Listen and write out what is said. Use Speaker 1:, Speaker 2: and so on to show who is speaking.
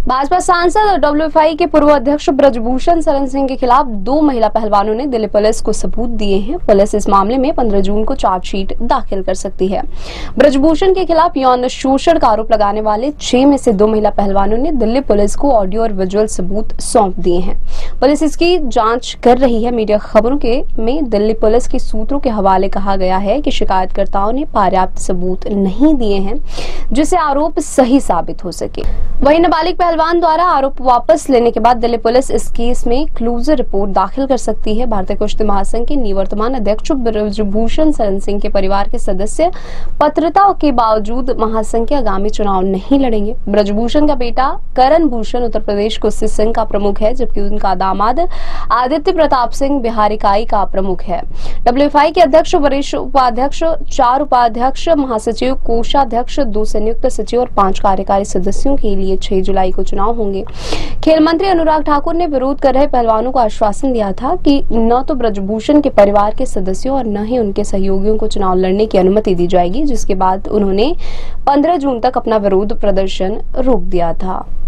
Speaker 1: भाजपा सांसद और डब्ल्यूएफआई के पूर्व अध्यक्ष ब्रजभूषण शरण सिंह के खिलाफ 2 महिला पहलवानों ने दिल्ली पुलिस को सबूत दिए हैं। पुलिस इस मामले में 15 जून को चार्जशीट दाखिल कर सकती है। ब्रजभूषण के खिलाफ यौन शोषण का आरोप लगाने वाले 6 में से 2 महिला पहलवानों ने दिल्ली पुलिस को ऑडियो और विजुअल सबूत सौंप दिए हैं। पुलिस इसकी जांच कर रही है। मीडिया खबरों में दिल्ली पुलिस के सूत्रों के हवाले कहा गया है कि शिकायतकर्ताओं ने पर्याप्त सबूत नहीं दिए हैं जिससे आरोप सही साबित हो सके। वहीं नाबालिग पहलवान द्वारा आरोप वापस लेने के बाद दिल्ली पुलिस इस केस में क्लोजर रिपोर्ट दाखिल कर सकती है। भारतीय कुश्ती महासंघ के निवर्तमान अध्यक्ष ब्रजभूषण शरण सिंह के परिवार के सदस्य पात्रता के बावजूद महासंघ के आगामी चुनाव नहीं लड़ेंगे। ब्रजभूषण का बेटा करण भूषण उत्तर प्रदेश कुश्ती संघ का प्रमुख है, जबकि उनका दामाद आदित्य प्रताप सिंह बिहार इकाई का प्रमुख है। डब्ल्यूएफआई के अध्यक्ष, वरिष्ठ उपाध्यक्ष, 4 उपाध्यक्ष, महासचिव, कोषाध्यक्ष, 2 संयुक्त सचिव और 5 कार्यकारी सदस्यों के लिए 6 जुलाई को चुनाव होंगे। खेल मंत्री अनुराग ठाकुर ने विरोध कर रहे पहलवानों को आश्वासन दिया था कि न तो ब्रजभूषण के परिवार के सदस्यों और न ही उनके सहयोगियों को चुनाव लड़ने की अनुमति दी जाएगी, जिसके बाद उन्होंने 15 जून तक अपना विरोध प्रदर्शन रोक दिया था।